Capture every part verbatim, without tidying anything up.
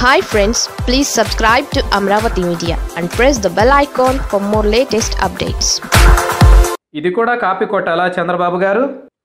Hi friends, please subscribe to Amravati Media and press the bell icon for more latest updates. ఇది కూడా copy కొట్టాలా చంద్రబాబు గారు?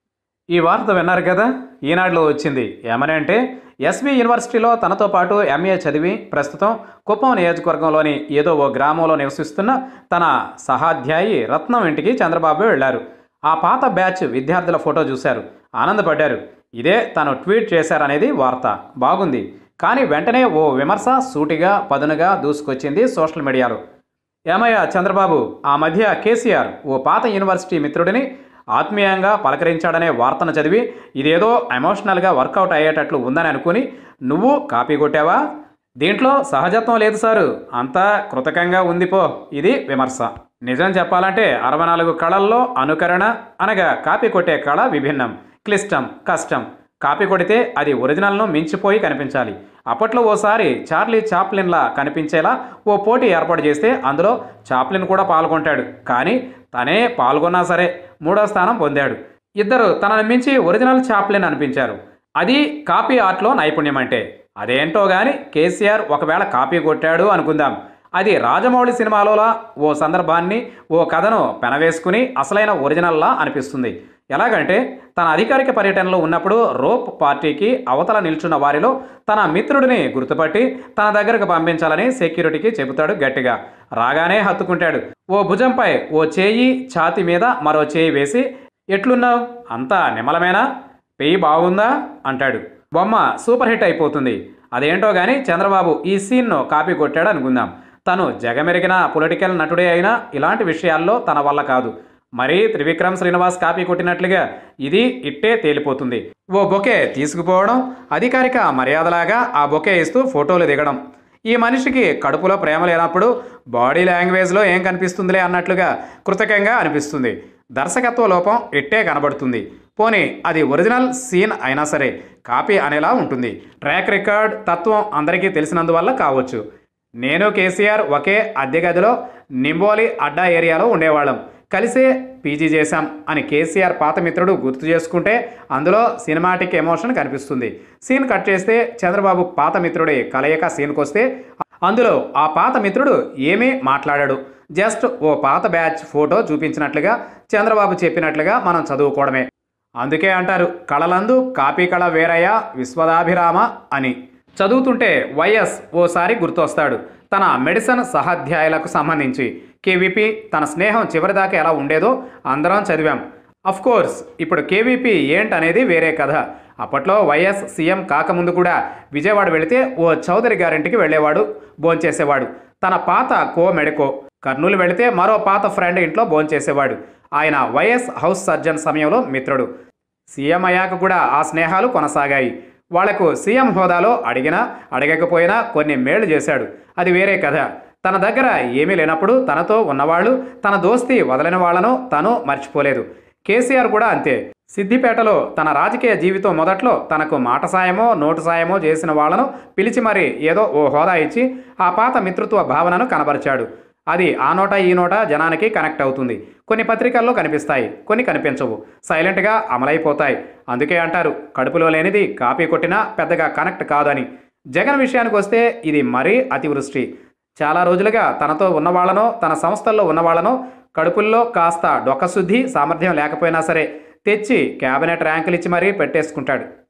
ఈ వార్త విన్నారు కదా, ఈనాడులో వచ్చింది. ఏమని అంటే, ఎస్వి యూనివర్సిటీలో తనతో పాటు ఎంఏ చదివి ప్రస్తుతం కుప్పం నియోజకవర్గంలోని ఏదో ఓ గ్రామంలో నివసిస్తున్న తన సహాధ్యాయి రత్నం ఇంటికి చంద్రబాబు వెళ్లారు. ఆ పాత బ్యాచ్ విద్యార్థుల ఫోటో చూశారు, ఆనందపడ్డారు. ఇదే తను ట్వీట్ చేశారనేది వార్త. బాగుంది. కానీ వెంటనే ఓ విమర్శ సూటిగా పదునుగా దూసుకొచ్చింది సోషల్ మీడియాలో. ఏమయ్య చంద్రబాబు, ఆ మధ్య కేసీఆర్ ఓ పాత యూనివర్సిటీ మిత్రుడిని ఆత్మీయంగా పలకరించాడనే వార్తను చదివి ఇదేదో ఎమోషనల్గా వర్కౌట్ అయ్యేటట్లు ఉందని అనుకుని నువ్వు కాపీ కొట్టావా? దీంట్లో సహజత్వం లేదు సారు, అంతా కృతకంగా ఉంది పో. ఇది విమర్శ. నిజం చెప్పాలంటే అరవై నాలుగు కళల్లో అనుకరణ అనగా కాపీ కొట్టే కళ విభిన్నం, క్లిష్టం, కష్టం. కాపీ కొడితే అది ఒరిజినల్ను మించిపోయి కనిపించాలి. అప్పట్లో ఓసారి చార్లీ చాప్లిన్లా కనిపించేలా ఓ పోటీ ఏర్పాటు చేస్తే అందులో చాప్లిన్ కూడా పాల్గొంటాడు. కానీ తనే పాల్గొన్నా సరే మూడో స్థానం పొందాడు. ఇద్దరు తనని మించి ఒరిజినల్ చాప్లిన్ అనిపించారు. అది కాపీ ఆర్ట్లో నైపుణ్యం అంటే. అదేంటో కానీ కేసీఆర్ ఒకవేళ కాపీ కొట్టాడు అనుకుందాం. అది రాజమౌళి సినిమాలోలా ఓ సందర్భాన్ని, ఓ కథను పెనవేసుకుని అసలైన ఒరిజినల్లా అనిపిస్తుంది. ఎలాగంటే, తన అధికారిక పర్యటనలో ఉన్నప్పుడు రోప్ పార్టీకి అవతల నిల్చున్న వారిలో తన మిత్రుడిని గుర్తుపట్టి తన దగ్గరకు పంపించాలని సెక్యూరిటీకి చెబుతాడు గట్టిగా. రాగానే హత్తుకుంటాడు. ఓ భుజంపై ఓ చేయి, ఛాతి మీద మరో చేయి వేసి, ఎట్లున్నావు, అంతా నిమ్మలమేనా, పెయ్యి బాగుందా అంటాడు. బొమ్మ సూపర్ హిట్ అయిపోతుంది. అదేంటో కానీ చంద్రబాబు ఈ సీన్ను కాపీ కొట్టాడు అనుకుందాం. తను జగమెరిగిన పొలిటికల్ నటుడే అయినా ఇలాంటి విషయాల్లో తన వల్ల కాదు. మరి త్రివిక్రమ్ శ్రీనివాస్ కాపీ కొట్టినట్లుగా ఇది ఇట్టే తేలిపోతుంది. ఓ బొకే తీసుకుపోవడం, అధికారిక మర్యాదలాగా ఆ బొకే ఇస్తూ ఫోటోలు దిగడం. ఈ మనిషికి కడుపులో ప్రేమ లేనప్పుడు బాడీ లాంగ్వేజ్లో ఏం కనిపిస్తుందిలే అన్నట్లుగా కృతకంగా అనిపిస్తుంది. దర్శకత్వ లోపం ఇట్టే కనబడుతుంది. పోనీ అది ఒరిజినల్ సీన్ అయినా సరే కాపీ అనేలా ఉంటుంది. ట్రాక్ రికార్డ్, తత్వం అందరికీ తెలిసినందువల్ల కావచ్చు. నేను కేసీఆర్ ఒకే అద్దె గదిలో నింబోలి అడ్డా ఏరియాలో ఉండేవాళ్ళం, కలిసే పీజీ చేశాం అని కేసీఆర్ పాత మిత్రుడు గుర్తు చేసుకుంటే అందులో సినిమాటిక్ ఎమోషన్ కనిపిస్తుంది. సీన్ కట్ చేస్తే చంద్రబాబు పాత మిత్రుడి కలయిక సీన్కి వస్తే అందులో ఆ పాత మిత్రుడు ఏమీ మాట్లాడాడు. జస్ట్ ఓ పాత బ్యాచ్ ఫోటో చూపించినట్లుగా చంద్రబాబు చెప్పినట్లుగా మనం చదువుకోవడమే. అందుకే అంటారు కళలందు కాపీ కళ వేరయ్య విశ్వదాభిరామ అని. చదువుతుంటే వైఎస్ ఓసారి గుర్తొస్తాడు. తన మెడిసిన్ సహాధ్యాయులకు సంబంధించి కేవీపీ తన స్నేహం చివరిదాకా ఎలా ఉండేదో అందరం చదివాం. అఫ్కోర్స్ ఇప్పుడు కేవీపీ ఏంటనేది వేరే కథ. అప్పట్లో వైఎస్ సీఎం కాకముందు కూడా విజయవాడ వెళితే ఓ చౌదరి గారింటికి వెళ్ళేవాడు, భోంచేసేవాడు. తన పాత కో మెడికో కర్నూలు వెళితే మరో పాత ఫ్రెండ్ ఇంట్లో భోంచేసేవాడు. ఆయన వైఎస్ హౌస్ సర్జన్ సమయంలో మిత్రుడు. సీఎం అయ్యాక కూడా ఆ స్నేహాలు కొనసాగాయి. వాళ్లకు సీఎం హోదాలో అడిగినా అడగకపోయినా కొన్ని మేళ్లు చేశాడు, అది వేరే కథ. తన దగ్గర ఏమీ లేనప్పుడు తనతో ఉన్నవాళ్ళు, తన దోస్తీ వదలని వాళ్లను తను మర్చిపోలేదు. కేసీఆర్ కూడా అంతే. సిద్దిపేటలో తన రాజకీయ జీవితం మొదట్లో తనకు మాట సాయమో నోటు సాయమో చేసిన వాళ్లను పిలిచి మరీ ఏదో ఓ హోదా ఇచ్చి ఆ పాత మిత్రుత్వ భావనను కనబరిచాడు. అది ఆ నోట ఈ నోట జనానికి కనెక్ట్ అవుతుంది. కొన్ని పత్రికల్లో కనిపిస్తాయి, కొన్ని కనిపించవు, సైలెంట్గా అమలైపోతాయి. అందుకే అంటారు కడుపులో లేనిది కాపీ కొట్టినా పెద్దగా కనెక్ట్ కాదని. జగన్ విషయానికి వస్తే ఇది మరీ అతివృష్టి. చాలా రోజులుగా తనతో ఉన్నవాళ్లనో తన సంస్థల్లో ఉన్నవాళ్లనో కడుపుల్లో కాస్త డొక్కశుద్ధి సామర్థ్యం లేకపోయినా సరే తెచ్చి క్యాబినెట్ ర్యాంకులు ఇచ్చి మరీ పెట్టేసుకుంటాడు.